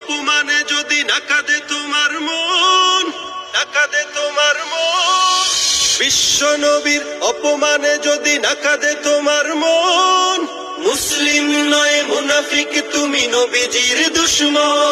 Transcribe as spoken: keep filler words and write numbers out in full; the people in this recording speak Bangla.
অপমানে যদি না কাঁদে তোমার মন, না কাঁদে তোমার মন, বিশ্ব নবীর অপমানে যদি না কাঁদে তোমার মন, মুসলিম নয় মুনাফিক তুমি নবীজির দুশমন।